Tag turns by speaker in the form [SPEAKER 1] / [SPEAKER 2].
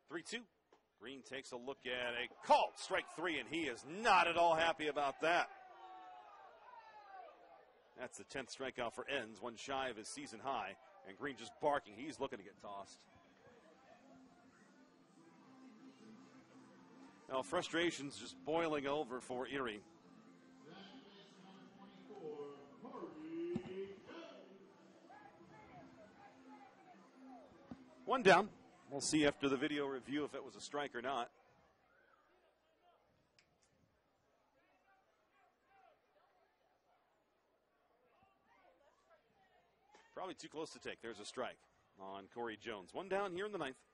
[SPEAKER 1] 3-2. Green takes a look at a called strike 3, and he is not at all happy about that. That's the 10th strikeout for Enns, one shy of his season high. And Green just barking. He's looking to get tossed. Now, frustration's just boiling over for Erie. One down. We'll see after the video review if it was a strike or not. Probably too close to take. There's a strike on Corey Jones. One down here in the 9th.